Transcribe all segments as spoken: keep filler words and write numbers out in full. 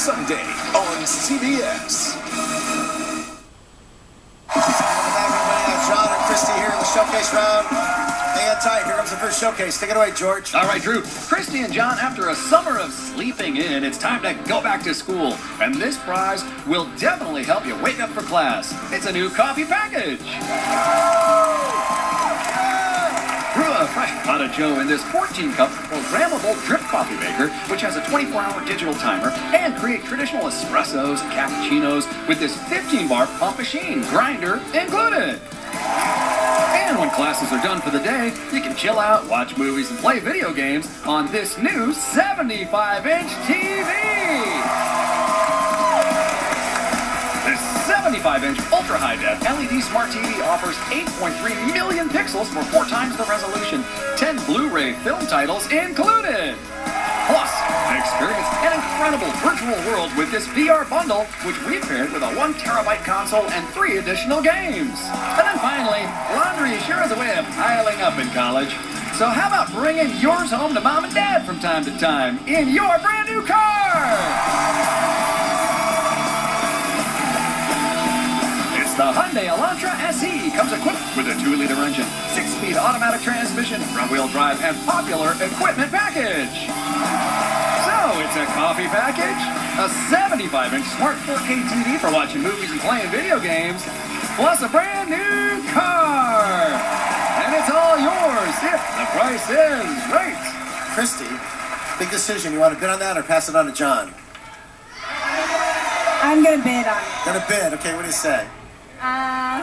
Sunday on C B S. John and Christy here in the showcase round. Hang on tight. Here comes the first showcase. Take it away, George. All right, Drew. Christy and John, after a summer of sleeping in, it's time to go back to school. And this prize will definitely help you wake up for class. It's a new coffee package. Brew a fresh pot of joe in this fourteen cup programmable drip coffee maker, which has a twenty-four hour digital timer, and create traditional espressos and cappuccinos with this fifteen bar pump machine grinder included. And when classes are done for the day, you can chill out, watch movies, and play video games on this new seventy-five inch T V. This seventy-five inch ultra-high-def L E D Smart T V offers eight point three million pixels for four times the resolution, ten Blu-ray film titles included. Plus, experience an incredible virtual world with this V R bundle, which we've paired with a one terabyte console and three additional games. And then finally, laundry sure is a way of piling up in college. So how about bringing yours home to mom and dad from time to time in your brand new car? The Hyundai Elantra S E comes equipped with a two liter engine, six speed automatic transmission, front-wheel drive, and popular equipment package. So, it's a coffee package, a seventy-five inch smart four K T V for watching movies and playing video games, plus a brand new car. And it's all yours if the price is right. Christy, big decision. You want to bid on that or pass it on to John? I'm going to bid on it. Gonna bid. Okay, what do you say? Uh,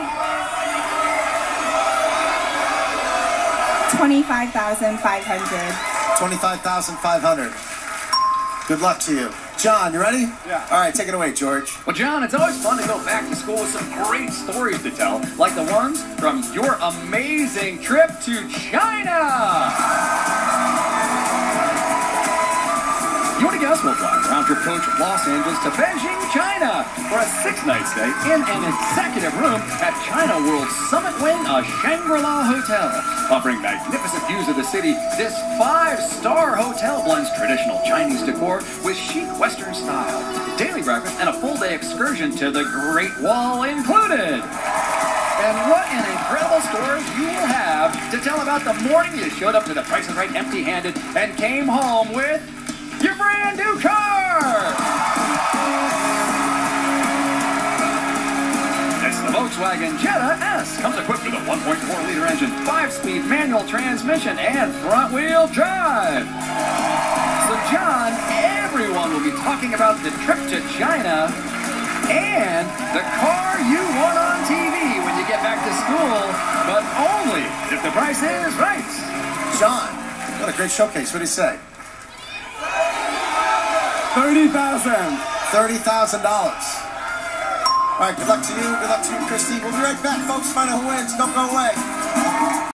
twenty-five thousand five hundred. twenty-five thousand five hundred. Good luck to you. John, you ready? Yeah. All right, take it away, George. Well, John, it's always fun to go back to school with some great stories to tell, like the ones from your amazing trip to China. You want to guess we'll fly round trip coach from Los Angeles to Beijing, China for a six-night stay in an executive room at China World Summit Wing, a Shangri-La hotel. Offering magnificent views of the city, this five-star hotel blends traditional Chinese decor with chic Western style. Daily breakfast and a full-day excursion to the Great Wall included. And what an incredible story you will have to tell about the morning you showed up to the Price is Right empty-handed and came home with your brand new car! It's the Volkswagen Jetta S. Comes equipped with a one point four liter engine, five speed manual transmission, and front-wheel drive. So, John, everyone will be talking about the trip to China and the car you want on T V when you get back to school, but only if the price is right. John, what a great showcase. What do you say? thirty thousand dollars. thirty thousand dollars. All right, good luck to you. Good luck to you, Christy. We'll be right back, folks. Find out who wins. Don't go away.